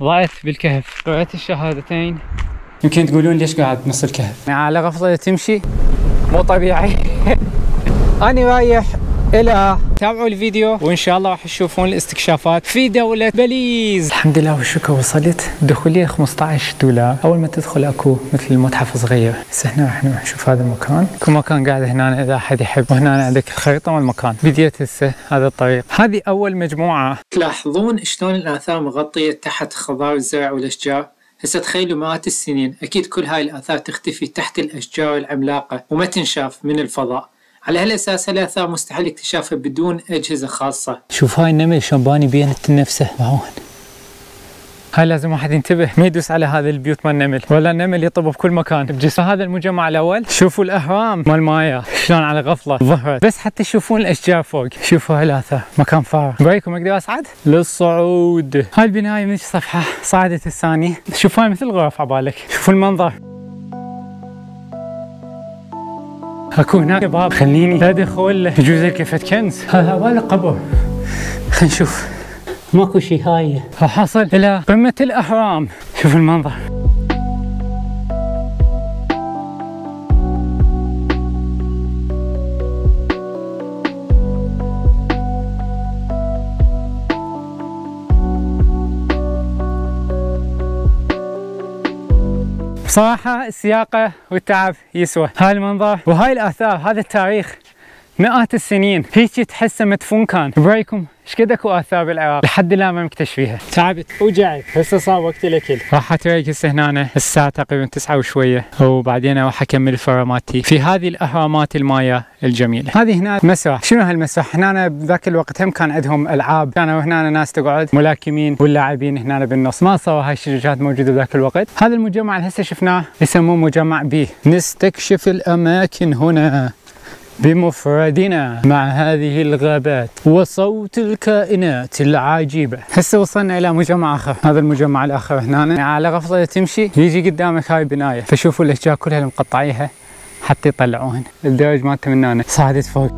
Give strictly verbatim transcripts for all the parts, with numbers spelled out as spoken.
ضعت بالكهف، قرأت الشهادتين. يمكن تقولون ليش قاعد بنص الكهف؟ على غفلة تمشي مو طبيعي. أنا رايح إلى تابعوا الفيديو وإن شاء الله راح تشوفون الاستكشافات في دولة بليز. الحمد لله والشكر وصلت. دخولية خمسة عشر دولار. أول ما تدخل أكو مثل متحف صغير. بس احنا راح نروح نشوف هذا المكان. كل مكان قاعد هنا إذا أحد يحب. وهنا عندك الخريطة والمكان. بديت هسه هذا الطريق. هذه أول مجموعة. تلاحظون شلون الآثار مغطية تحت خضار الزرع والأشجار. هسه تخيلوا مئات السنين أكيد كل هاي الآثار تختفي تحت الأشجار العملاقة وما تنشاف من الفضاء. على هالأساس هالآثار مستحيل اكتشافها بدون أجهزة خاصة. شوف هاي النمل شلون باني بينت نفسه معون. هاي لازم واحد ينتبه ما يدوس على هذا البيوت مال النمل، ولا النمل يطب بكل مكان. بجسم هذا المجمع الأول شوفوا الأهرام مال مايا شلون على غفلة ظهرت، بس حتى تشوفون الأشجار فوق. شوفوا هالآثار مكان فارغ. برايكم أقدر أصعد؟ للصعود. هاي البناية من الصفحة صعدت الثانية. شوفوا هاي مثل غرف عبالك. شوفوا المنظر. اكو هناك باب خليني لا ادخل يجوز كيفة كنز. هذا عبالك قبر. خلينا نشوف. ماكو شي. هاي راح اصل الى قمة الاهرام. شوف المنظر. بصراحة السياقة والتعب يسوى. هاي المنظر وهاي الآثار هذا التاريخ مئات السنين هيك تحسه مدفون كان. برايكم ايش قد اكو آثار بالعراق لحد الآن ما مكتشفيها. تعبت وجعت هسه صار وقت الاكل. راح اتريق هسه هنا الساعة تقريبا تسعة وشوية وبعدين راح اكمل فراماتي في هذه الاهرامات المايا الجميلة. هذه هنا مسرح. شنو هالمسرح؟ هنا بذاك الوقت هم كان عندهم العاب، كانوا هنا ناس تقعد ملاكمين واللاعبين هنا بالنص. ما صار هاي الشجاجات موجودة بذاك الوقت. هذا المجمع اللي هسه شفناه يسموه مجمع بي. نستكشف الاماكن هنا بمفردنا مع هذه الغابات وصوت الكائنات العجيبة. هسه وصلنا إلى مجمع آخر. هذا المجمع الآخر هنا على غفلة تمشي يجي قدامك هاي البناية، فشوفوا الأشجار كلها اللي مقطعيها حتى يطلعوهن. الدرج مالته من هنا صعدت فوق.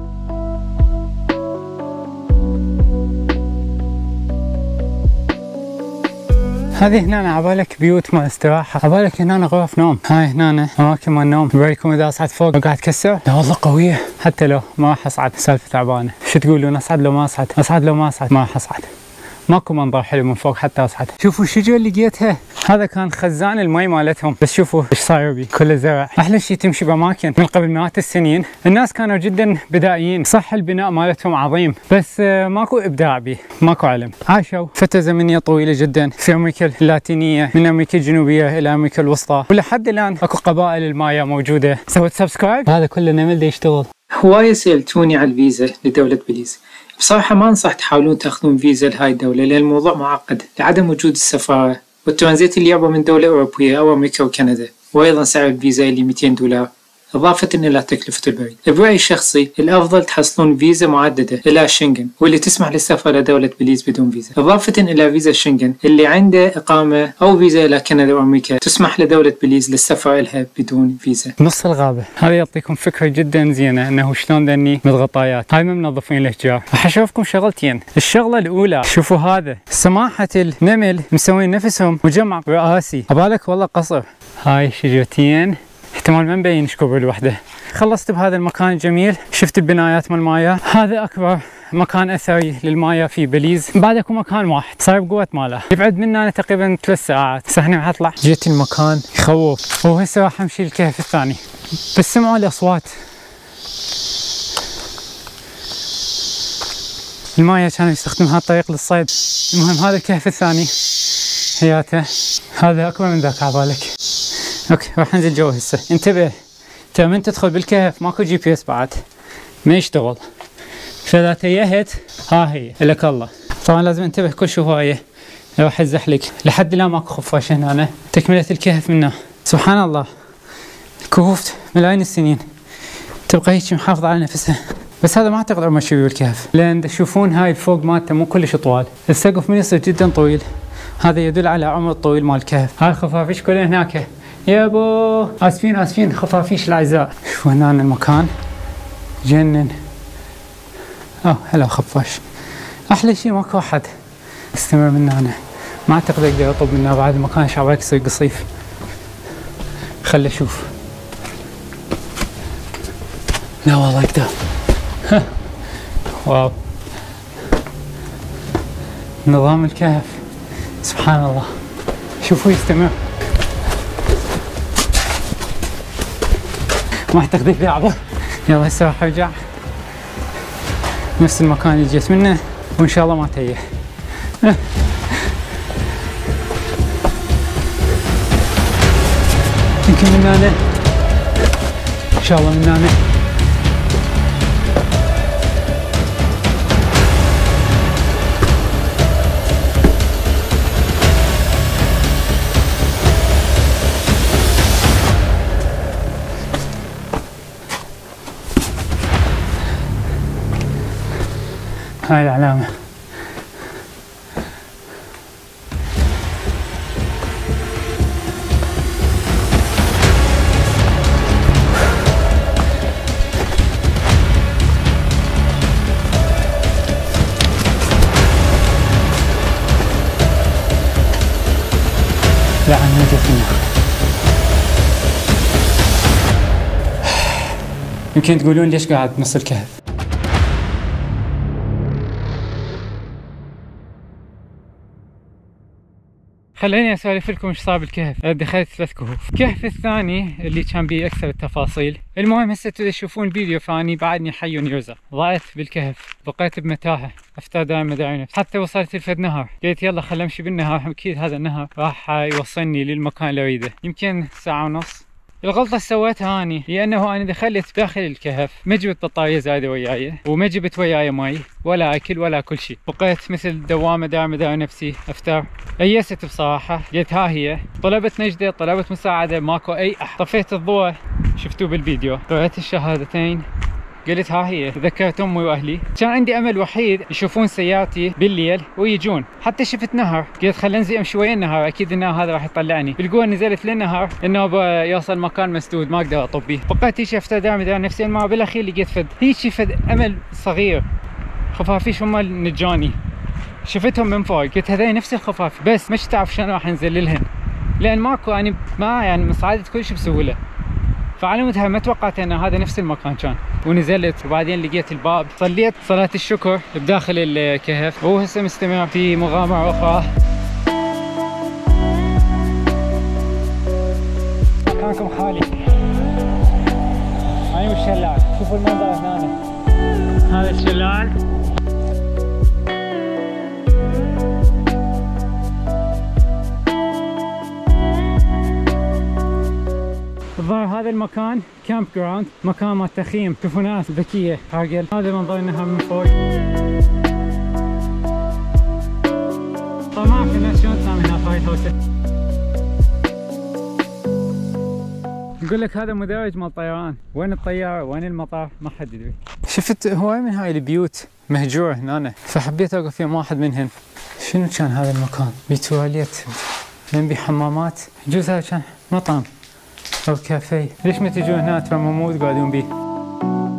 هذه هنا عبالك بيوت مال استراحة، عبالك هنا غرف نوم. هاي هنا أماكن مال نوم. برايكم إذا أصعد فوق قاعد تكسر؟ لا والله قوية. حتى لو ما راح أصعد سالفة تعبانة. شو تقولون أصعد لو ما أصعد؟ أصعد لو ما أصعد؟ ما راح أصعد. ماكو منظر حلو من فوق حتى أصعد. شوفوا الشجرة اللي لقيتها. هذا كان خزان المي مالتهم، بس شوفوا ايش صاير بيه. كله زرع. احلى شيء تمشي باماكن من قبل مئات السنين. الناس كانوا جدا بدائيين. صح البناء مالتهم عظيم بس ماكو ابداع بيه، ماكو علم. عاشوا فترة زمنية طويلة جدا في امريكا اللاتينية، من امريكا الجنوبية الى امريكا الوسطى، ولحد الان اكو قبائل المايا موجودة. سويت سبسكرايب. هذا كله نمل دا يشتغل. هواية سألتوني على الفيزا لدولة بليز. بصراحة ما انصح تحاولون تاخذون فيزا لهاي الدولة لأن الموضوع معقد لعدم وجود السفارة والترانزيت اللي يعبر من دولة أوروبية أو أمريكا وكندا، وأيضا سعر الفيزا اللي مئتين دولار إضافة إلى تكلفة البريد. برأيي الشخصي الأفضل تحصلون فيزا معددة إلى شنغن واللي تسمح للسفر لدولة بليز بدون فيزا، إضافة إلى فيزا شنغن اللي عنده إقامة أو فيزا إلى كندا وأمريكا تسمح لدولة بليز للسفر لها بدون فيزا. نص الغابة. هذا يعطيكم فكرة جدا زينة إنه شلون ذني متغطيات. هاي ما منظفين الأشجار. راح أشوفكم شغلتين. الشغلة الأولى شوفوا هذا سماحة النمل مسوين نفسهم مجمع رئاسي. أبالك والله قصر. هاي شجرتين احتمال ما مبين شكوب الوحدة. خلصت بهذا المكان الجميل. شفت البنايات مال مايا. هذا أكبر مكان أثري للمايا في بليز. بعد اكو مكان واحد صار بقوة ماله يبعد منا تقريبا ثلاث ساعات. هسه هنا راح اطلع. جيت المكان يخوف وهسه راح امشي الكهف الثاني. بس سمعوا الأصوات. المايا كانوا يستخدمون هذا الطريق للصيد. المهم هذا الكهف الثاني حياته. هذا أكبر من ذاك عبالك. اوكي راح ننزل جوا هسه. انتبه ترى من تدخل بالكهف ماكو جي بي اس بعد ما يشتغل، فاذا تيهت ها هي لك الله. طبعا لازم انتبه كل شو هوايه راح تزحلق. لحد الان ماكو خفاش هنا. تكمله الكهف منه. سبحان الله كهوف ملايين السنين تبقى هيك محافظه على نفسها. بس هذا ما اعتقد عمره شي بالكهف لان تشوفون هاي الفوق مالته مو كلش طوال. السقف من يصير جدا طويل. هذا يدل على عمر الطويل مال الكهف. هاي الخفافيش كلها هناك. يابو اسفين اسفين خفافيش الاعزاء. شوفوا هنا المكان جنن. اه هلا خفاش. احلى شيء ماكو احد. استمر من هنا ما اعتقد اقدر اطلب منه بعد المكان شعبك يصير قصيف. خلي اشوف. لا والله اقدر. واو نظام الكهف سبحان الله. شوفوا يستمر. ما اعتقد اقدر اعبر. يلا هسه راح ارجع نفس المكان اللي جيت منه وان شاء الله ما تيه. يمكن من هنا ان شاء الله من هنا. هاي العلامة. لا أنا نجت منها. يمكن تقولون ليش قاعد بنص الكهف؟ خليني اسولف لكم ايش صار بالكهف. دخلت ثلاث كهوف. الكهف الثاني اللي كان بيه اكثر التفاصيل. المهم هسه تشوفون الفيديو فاني بعدني حي يرزق. ضعت بالكهف، بقيت بمتاهه، افتى دائما مداعي نفس، حتى وصلت لفد نهر، قلت يلا خل امشي بالنهر، اكيد هذا النهر راح يوصلني للمكان اللي اريده. يمكن ساعه ونص. الغلطة اللي سويتها اني لانه انا دخلت داخل الكهف، ما جبت بطارية زايدة وياي، وما جبت وياي مي ولا اكل ولا كل شيء، بقيت مثل دوامة دائما دائما نفسي افتر. ايست بصراحة، قلت ها هي، طلبت نجدة، طلبت مساعدة، ماكو اي احد. طفيت الضوء، شفتوه بالفيديو، طلعت الشهادتين، قلت ها هي. ذكرت امي واهلي، كان عندي امل وحيد يشوفون سيارتي بالليل ويجون. حتى شفت نهر، قلت خل انزل شوي النهر، اكيد النهر هذا راح يطلعني. بالقوه نزلت للنهر انه يوصل مكان مسدود ما اقدر اطب بيه. بقيت هيك افتى دائما نفسيا. ما بالاخير لقيت فد هيك فد امل صغير، خفافيش هم اللي نجاني. شفتهم من فوق، قلت هذول نفس الخفاف، بس مش تعرف شلون راح انزل لهن، لان ماكو يعني ما يعني مصعدت كل شيء بسهوله. فعلى مدها ما توقعت ان هذا نفس المكان كان. ونزلت وبعدين لقيت الباب، صليت صلاة الشكر بداخل الكهف، وهسه مستمر في مغامرة أخرى. مكانكم خالي. هاي الشلال، شوفوا المنظر هنا. هذا الشلال. الظاهر هذا المكان كامب جراوند، مكان مال تخييم. شوفوا ناس ذكية عاقل. هذا منظر النهر من فوق. طبعا ما اعرف الناس شلون تنام هنا في هاي الهوسة. يقول لك هذا مدرج مال طيران، وين الطيارة وين المطار ما حد يدري. شفت هواي من هاي البيوت مهجورة هنا، فحبيت اوقف في واحد منهن. شنو كان هذا المكان؟ بيه تواليت، لين بيه حمامات، يجوز هذا كان مطعم او كافيه. ليش ما تجون هنا ترى مو قاعدون بيه؟